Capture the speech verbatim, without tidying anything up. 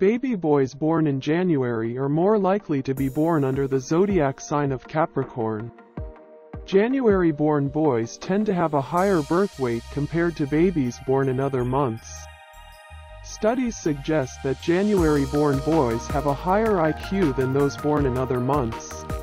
Baby boys born in January are more likely to be born under the zodiac sign of Capricorn. January-born boys tend to have a higher birth weight compared to babies born in other months. Studies suggest that January-born boys have a higher I Q than those born in other months.